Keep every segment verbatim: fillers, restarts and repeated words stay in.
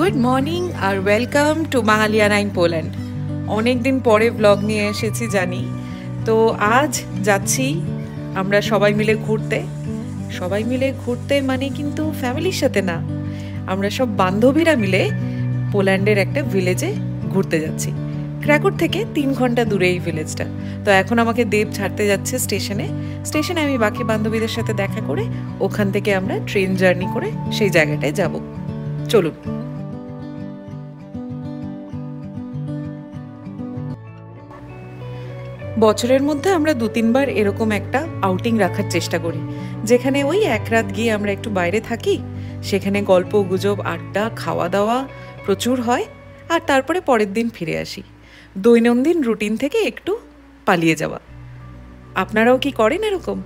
Good morning আর welcome to Bangaliyana in Poland. অনেক দিন পরে ব্লগ নিয়ে এসেছি জানি, তো আজ যাচ্ছি আমরা সবাই মিলে ঘুরতে। সবাই মিলে ঘুরতে মানে কিন্তু ফ্যামিলির সাথে না, আমরা সব বান্ধবীরা মিলে পোল্যান্ডের একটা ভিলেজে ঘুরতে যাচ্ছি। ক্র্যাকোর থেকে তিন ঘন্টা দূরে এই ভিলেজটা। তো এখন আমাকে দেব ছাড়তে যাচ্ছে স্টেশনে। স্টেশনে আমি বাকি বান্ধবীদের সাথে দেখা করে ওখান থেকে আমরা ট্রেন জার্নি করে সেই জায়গাটায় যাব। চলুন। বছরের মধ্যে আমরা দু তিনবার এরকম একটা আউটিং রাখার চেষ্টা করি, যেখানে ওই এক রাত গিয়ে আমরা একটু বাইরে থাকি, সেখানে গল্প গুজব আড্ডা খাওয়া দাওয়া প্রচুর হয়, আর তারপরে পরের দিন ফিরে আসি। দৈনন্দিন রুটিন থেকে একটু পালিয়ে যাওয়া। আপনারাও কি করেন এরকম?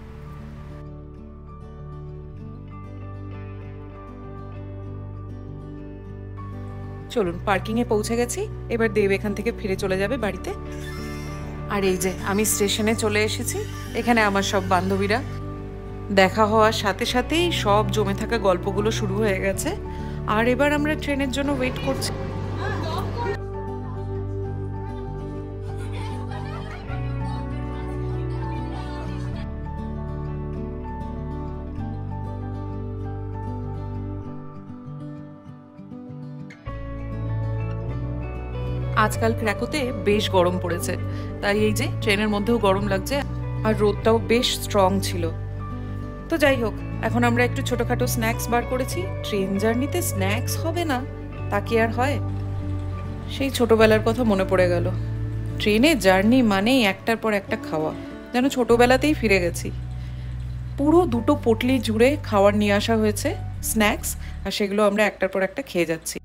চলুন, পার্কিংয়ে পৌঁছে গেছি। এবার দেব এখান থেকে ফিরে চলে যাবে বাড়িতে। আর এই যে আমি স্টেশনে চলে এসেছি। এখানে আমার সব বান্ধবীরা, দেখা হওয়ার সাথে সাথেই সব জমে থাকা গল্পগুলো শুরু হয়ে গেছে। আর এবার আমরা ট্রেনের জন্য ওয়েট করছি। আজকাল ক্র্যাকোতে বেশ গরম পড়েছে, তাই এই যে ট্রেনের মধ্যেও গরম লাগছে, আর রোদটাও বেশ স্ট্রং ছিল। তো যাই হোক, এখন আমরা একটু ছোটখাটো স্ন্যাক্স বার করেছি। ট্রেন জার্নিতে স্ন্যাক্স হবে না তা কি আর হয়? সেই ছোটবেলার কথা মনে পড়ে গেল। ট্রেনে জার্নি মানেই একটার পর একটা খাওয়া, যেন ছোটবেলাতেই ফিরে গেছি। পুরো দুটো পটলি জুড়ে খাবার নিয়ে আসা হয়েছে, স্ন্যাক্স, আর সেগুলো আমরা একটার পর একটা খেয়ে যাচ্ছি।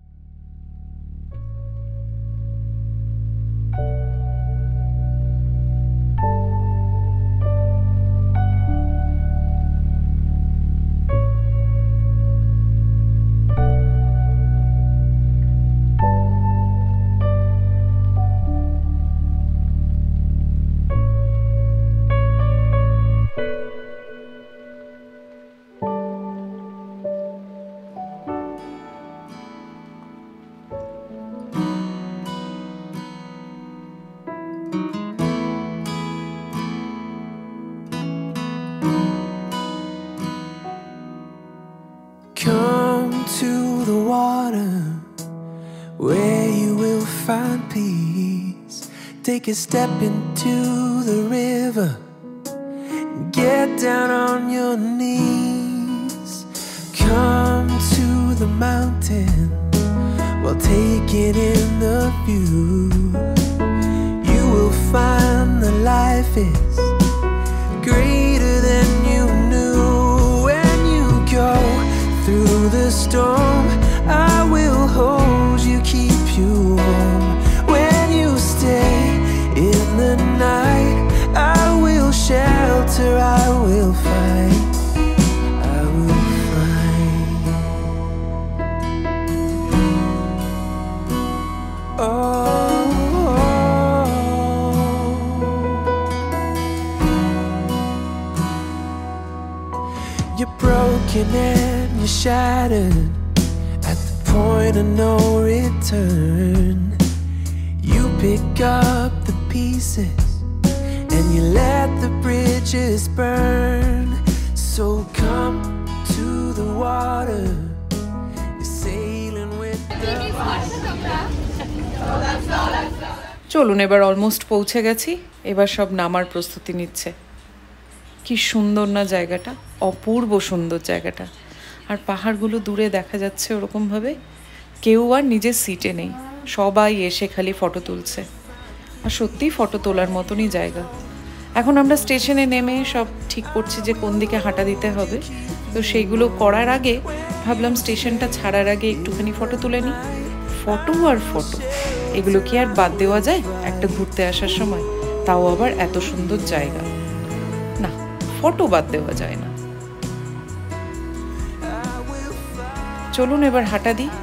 Come to the water where you will find peace. Take a step into the river, get down on your knees. Come to the mountain while taking in the view. You will find that life is greater than you knew. When you go through the storm, I will hold you, keep you warm. When you stay in the night, I will shelter, I will fight, I will fight. Oh, you're broken and you're shattered at the point of no return. You pick up the pieces and you let the bridges burn. So come to the water, you're sailing with the চলুন, এবার almost পৌঁছে গেছি। এবার সব নামার প্রস্তুতি নিচ্ছে। কি সুন্দর না জায়গাটা, অপূর্ব সুন্দর জায়গাটা। আর পাহাড়গুলো দূরে দেখা যাচ্ছে ওরকমভাবে। কেউ আর নিজের সিটে নেই, সবাই এসে খালি ফটো তুলছে। আর সত্যিই ফটো তোলার মতনই জায়গা। এখন আমরা স্টেশনে নেমে সব ঠিক করছি যে কোন দিকে হাঁটা দিতে হবে। তো সেইগুলো করার আগে ভাবলাম স্টেশনটা ছাড়ার আগে একটুখানি ফটো তুলে নিই। ফটো আর ফটো, এগুলো কি আর বাদ দেওয়া যায় একটা ঘুরতে আসার সময়? তাও আবার এত সুন্দর জায়গা, না, ফটো বাদ দেওয়া যায় না। চলুন এবার হাঁটা দিই।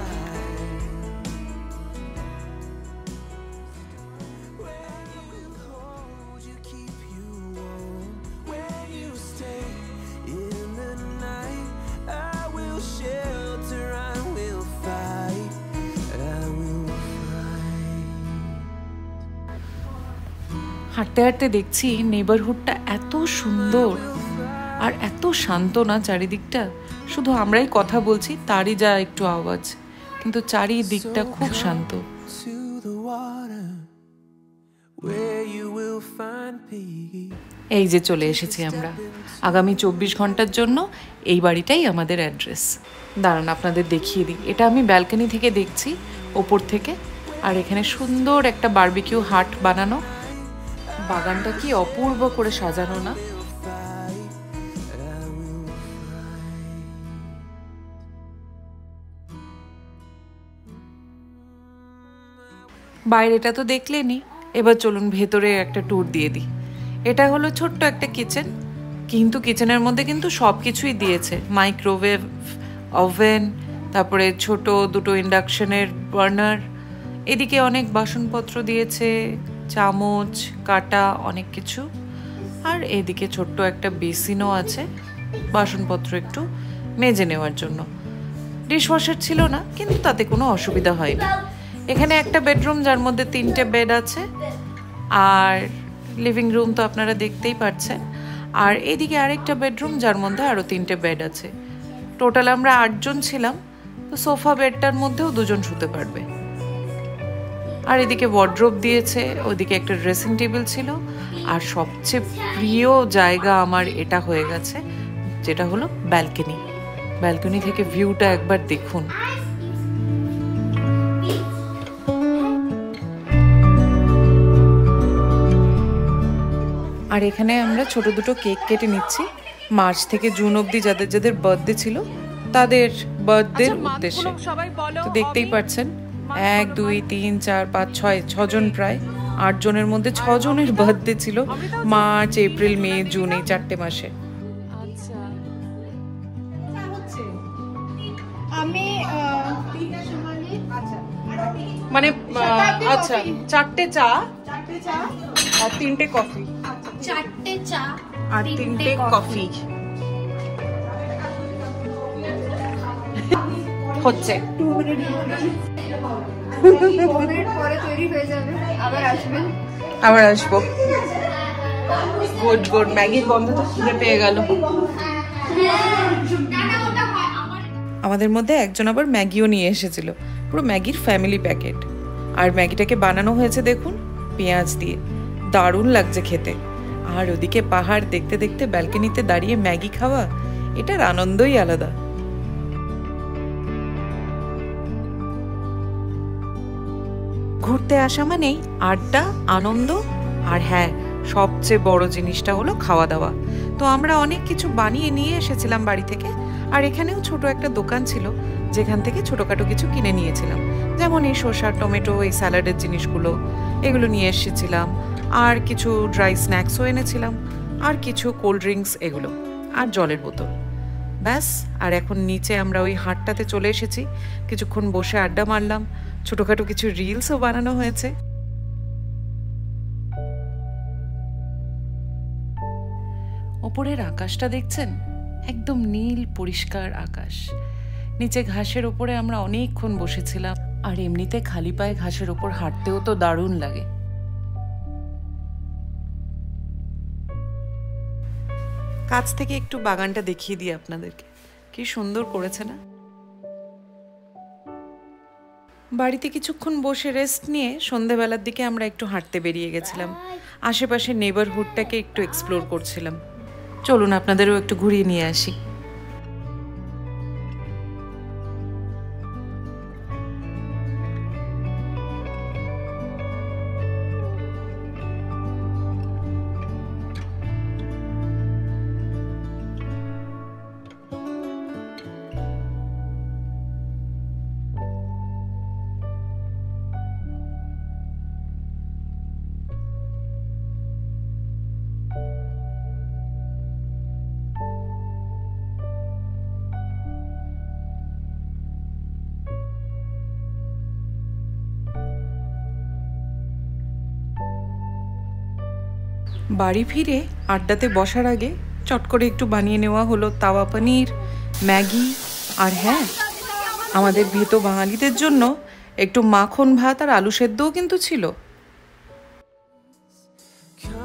shelter, I will fight. হাঁটতে হাঁটতে দেখছি নেবারহুডটা এত সুন্দর আর এত শান্ত না চারিদিকটা। শুধু আমরাই কথা বলছি, তারই যা একটু আওয়াজ, কিন্তু চারিদিকটা খুব শান্ত। এই যে চলে এসেছি আমরা। আগামী চব্বিশ ঘন্টার জন্য এই বাড়িটাই আমাদের অ্যাড্রেস। দাঁড়ান আপনাদের দেখিয়ে দিই। এটা আমি ব্যালকনি থেকে দেখছি, ওপর থেকে। আর এখানে সুন্দর একটা বারবিকিউ হাট বানানো। বাগানটা কি অপূর্ব করে সাজানো না? বাইরেটা তো দেখলেনি, এবার চলুন ভেতরে একটা ট্যুর দিয়ে দিই। এটা হলো ছোট্ট একটা কিচেন, কিন্তু কিচেনের মধ্যে কিন্তু সব কিছুই দিয়েছে। মাইক্রোওয়েভ, ওভেন, তারপরে ছোট দুটো ইন্ডাকশনের বার্নার, এদিকে অনেক বাসনপত্র দিয়েছে, চামচ, কাঁটা, অনেক কিছু। আর এদিকে ছোট্ট একটা বেসিনও আছে, বাসনপত্র একটু মেজে নেওয়ার জন্য। ডিশওয়াশার ছিল না, কিন্তু তাতে কোনো অসুবিধা হয়নি। এখানে একটা বেডরুম যার মধ্যে তিনটে বেড আছে, আর লিভিং রুম তো আপনারা দেখতেই পাচ্ছেন। আর এদিকে আরেকটা বেডরুম যার মধ্যে আরও তিনটে বেড আছে। টোটাল আমরা আটজন ছিলাম, তো সোফা বেডটার মধ্যেও দুজন শুতে পারবে। আর এদিকে ওয়ার্ড্রোব দিয়েছে, ওদিকে একটা ড্রেসিং টেবিল ছিল। আর সবচেয়ে প্রিয় জায়গা আমার এটা হয়ে গেছে, যেটা হলো ব্যালকনি। ব্যালকনি থেকে ভিউটা একবার দেখুন। আর এখানে আমরা ছোট দুটো কেক কেটে নিচ্ছি, মার্চ থেকে জুন অবধি যাদের যাদের বার্থডে ছিল তাদের বার্থডের উদ্দেশ্যে। তো দেখতেই পাচ্ছেন, এক দুই তিন চার পাঁচ ছয় ছজন, প্রায় আট জনের মধ্যে ছজনের বার্থডে ছিল মার্চ, এপ্রিল, মে, জুন, এই চারটে মাসে। মানে আচ্ছা, চারটে চা আর তিনটে কফি। চারটে চা আর তিনটে কফি হচ্ছে। আবার আসবো। Good good. ম্যাগির গন্ধটা খিদে পেয়ে গেল। আমাদের মধ্যে একজন আবার ম্যাগিও নিয়ে এসেছিল, পুরো ম্যাগির ফ্যামিলি প্যাকেট। আর ম্যাগিটাকে বানানো হয়েছে দেখুন পেঁয়াজ দিয়ে, দারুণ লাগছে খেতে। আর ওদিকে পাহাড় দেখতে দেখতে ব্যালকনিতে দাঁড়িয়ে ম্যাগি খাওয়া, এটার আনন্দই আলাদা। ঘুরতে আসা মানেই আড্ডা, আনন্দ, আর হ্যাঁ, সবচেয়ে বড় জিনিসটা হলো খাওয়া দাওয়া। তো আমরা অনেক কিছু বানিয়ে নিয়ে এসেছিলাম বাড়ি থেকে। আর এখানেও ছোট একটা দোকান ছিল, যেখান থেকে ছোটোখাটো কিছু কিনে নিয়েছিলাম, যেমন এই শসা, টমেটো, এই স্যালাডের জিনিসগুলো, এগুলো নিয়ে এসেছিলাম। আর কিছু ড্রাই স্ন্যাক্সও এনেছিলাম, আর কিছু কোল্ড ড্রিঙ্কস, এগুলো, আর জলের বোতল। ব্যাস। আর এখন নিচে আমরা ওই হাটটাতে চলে এসেছি, কিছুক্ষণ বসে আড্ডা মারলাম, ছোটোখাটো কিছু রিলসও বানানো হয়েছে। ওপরের আকাশটা দেখছেন, একদম নীল পরিষ্কার আকাশ। নিচে ঘাসের ওপরে আমরা অনেকক্ষণ বসেছিলাম। আর এমনিতে খালি পায়ে ঘাসের ওপর হাঁটতেও তো দারুণ লাগে। কাছ থেকে একটু বাগানটা দেখিয়ে দিই আপনাদেরকে, কি সুন্দর করেছে না? বাড়িতে কিছুক্ষণ বসে রেস্ট নিয়ে সন্ধেবেলার দিকে আমরা একটু হাঁটতে বেরিয়ে গেছিলাম। আশেপাশে নেবারহুডটাকে একটু এক্সপ্লোর করছিলাম। চলুন আপনাদেরও একটু ঘুরিয়ে নিয়ে আসি। বাড়ি ফিরে আড্ডাতে বসার আগে চট করে একটু বানিয়ে নেওয়া হলো তাওয়া পনির, ম্যাগি, আর হ্যাঁ, আমাদের ভেতো বাঙালিদের জন্য একটু মাখন ভাত আর আলু সেদ্ধও কিন্তু ছিল।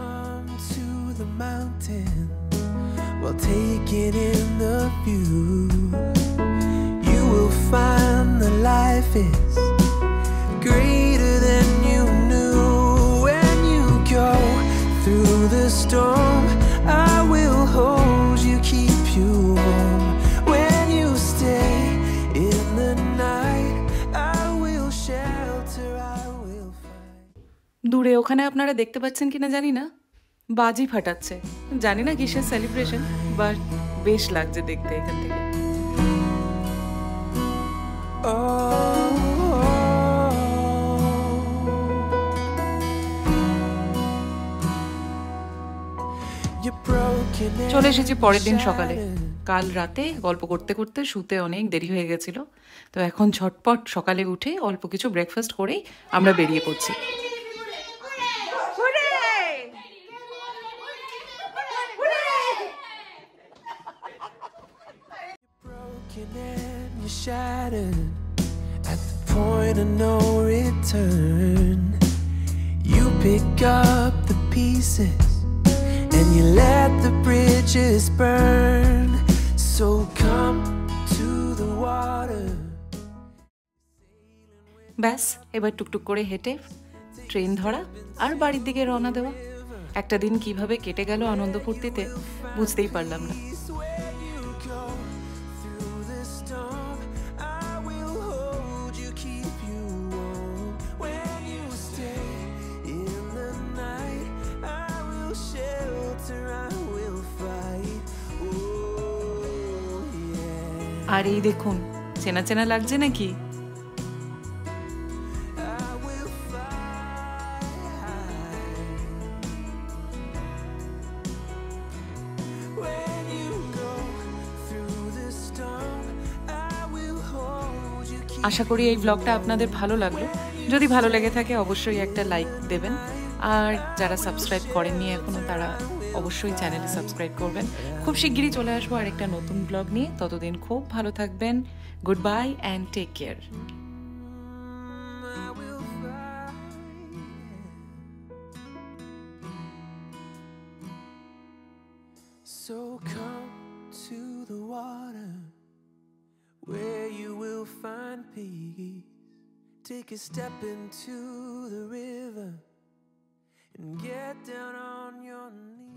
while taking in the view. You will find that life is greater than you knew. When you go through the storm, I will hold you, keep you warm. When you stay in the night, I will shelter, I will fight. দূরে ওখানে আপনারা দেখতে পাচ্ছেন কিনা জানি না, বাজি ফাটাচ্ছে। জানি না কিসের সেলিব্রেশন, বাট বেশ লাগছে দেখতে এখান থেকে। চলে এসেছি পরের দিন সকালে। কাল রাতে গল্প করতে করতে শুতে অনেক দেরি হয়ে গেছিল, তো এখন ঝটপট সকালে উঠে অল্প কিছু ব্রেকফাস্ট করেই আমরা বেরিয়ে পড়ছি। Shattered at the point of no return. You pick up the pieces and you let the bridges burn. So come to the water. ব্যাস, এবার টুকটুক করে হেঁটে ট্রেন ধরা আর বাড়ির দিকে রওনা দেওয়া। একটা দিন কিভাবে কেটে গেল আনন্দ ফুর্তিতে বুঝতেই পারলাম না। আর এই দেখুন, চেনা চেনা লাগছে নাকি? আশা করি এই ব্লগটা আপনাদের ভালো লাগলো। যদি ভালো লেগে থাকে অবশ্যই একটা লাইক দেবেন, আর যারা সাবস্ক্রাইব করেননি এখনো তারা অবশ্যই চ্যানেলে সাবস্ক্রাইব করবেন। খুব শিগগিরই চলে আসবো আর একটা নতুন ব্লগ নিয়ে। ততদিন খুব ভালো থাকবেন। Good bye and take care. So come to the water where you will find peace. Take a step into the river and get down on your knees.